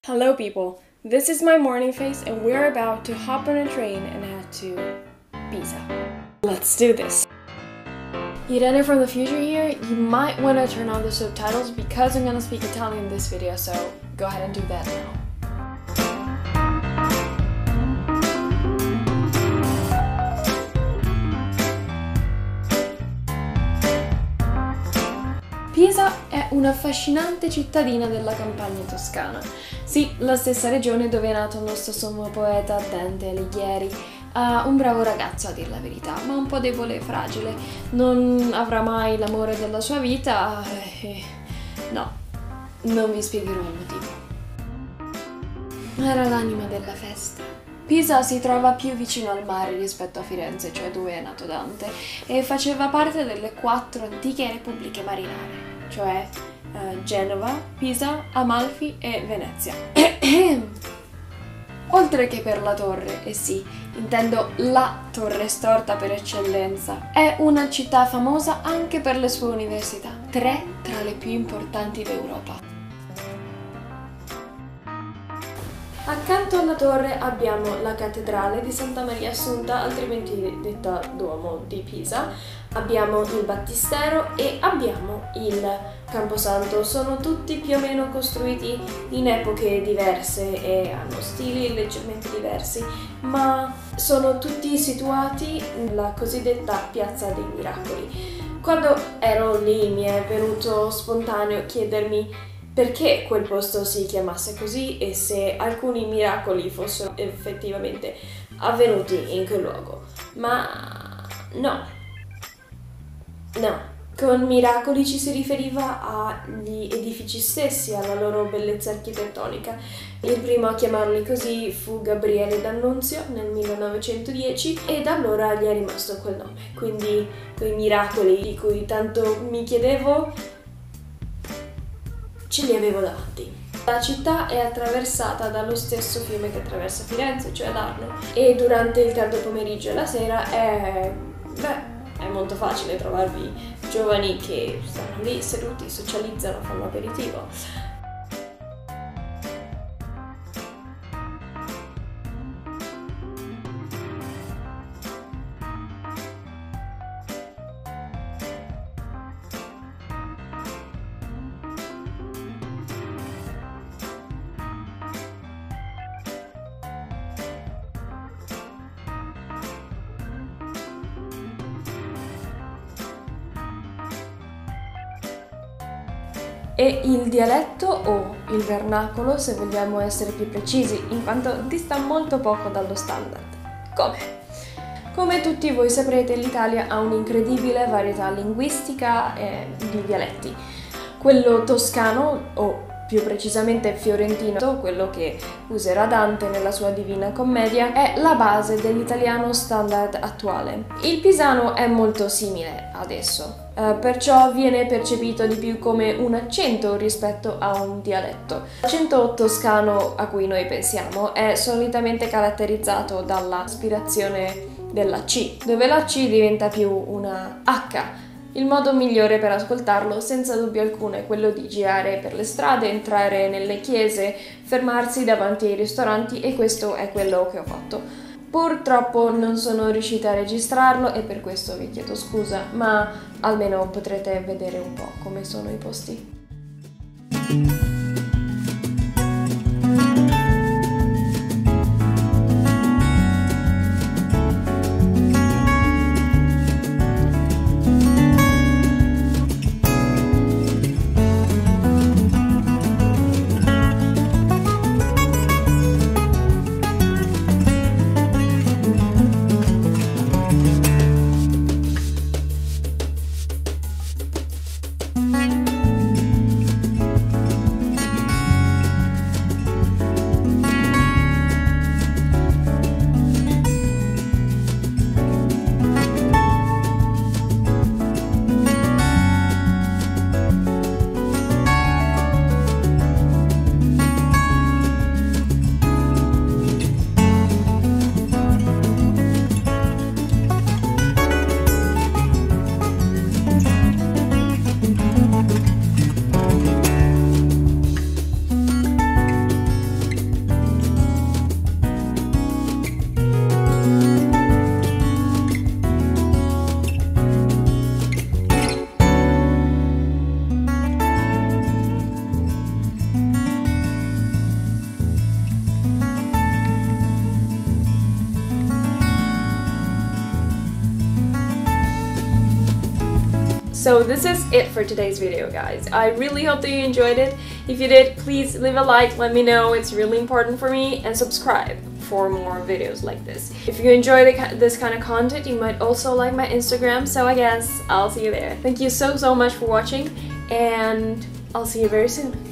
Hello people, this is my morning face and we're about to hop on a train and head to Pisa. Let's do this! Irene from the future here. You might want to turn on the subtitles because I'm gonna speak Italian in this video, so go ahead and do that now. Pisa è un'affascinante cittadina della campagna toscana. Sì, la stessa regione dove è nato il nostro sommo poeta Dante Alighieri. Un bravo ragazzo a dir la verità, ma un po' debole e fragile. Non avrà mai l'amore della sua vita. No, non vi spiegherò il motivo. Era l'anima della festa. Pisa si trova più vicino al mare rispetto a Firenze, cioè dove è nato Dante, e faceva parte delle 4 antiche repubbliche marinare, cioè Genova, Pisa, Amalfi e Venezia. Oltre che per la torre, e sì, intendo la torre storta per eccellenza, è una città famosa anche per le sue università, 3 tra le più importanti d'Europa. Accanto alla torre abbiamo la cattedrale di Santa Maria Assunta, altrimenti detta Duomo di Pisa, abbiamo il battistero e abbiamo il Camposanto. Sono tutti più o meno costruiti in epoche diverse e hanno stili leggermente diversi, ma sono tutti situati nella cosiddetta Piazza dei Miracoli. Quando ero lì mi è venuto spontaneo chiedermi perché quel posto si chiamasse così e se alcuni miracoli fossero effettivamente avvenuti in quel luogo. Ma no, con miracoli ci si riferiva agli edifici stessi, alla loro bellezza architettonica. Il primo a chiamarli così fu Gabriele D'Annunzio nel 1910 e da allora gli è rimasto quel nome. Quindi quei miracoli di cui tanto mi chiedevo ce li avevo davanti. La città è attraversata dallo stesso fiume che attraversa Firenze, cioè l'Arno, e durante il tardo pomeriggio e la sera è molto facile trovarvi giovani che stanno lì seduti, socializzano, fanno aperitivo. E il dialetto o il vernacolo, se vogliamo essere più precisi, in quanto dista molto poco dallo standard. Come? Come tutti voi saprete, l'Italia ha un'incredibile varietà linguistica di dialetti. Quello toscano, o più precisamente fiorentino, quello che userà Dante nella sua Divina Commedia, è la base dell'italiano standard attuale. Il pisano è molto simile ad esso. Perciò viene percepito di più come un accento rispetto a un dialetto. L'accento toscano a cui noi pensiamo è solitamente caratterizzato dall'aspirazione della C, dove la C diventa più una H. Il modo migliore per ascoltarlo, senza dubbio alcuno, è quello di girare per le strade, entrare nelle chiese, fermarsi davanti ai ristoranti, e questo è quello che ho fatto. Purtroppo non sono riuscita a registrarlo e per questo vi chiedo scusa, ma almeno potrete vedere un po' come sono i posti. So this is it for today's video, guys. I really hope that you enjoyed it. If you did, please leave a like, let me know, it's really important for me, and subscribe for more videos like this. If you enjoy this kind of content, you might also like my Instagram, so I guess I'll see you there. Thank you so much for watching, and I'll see you very soon.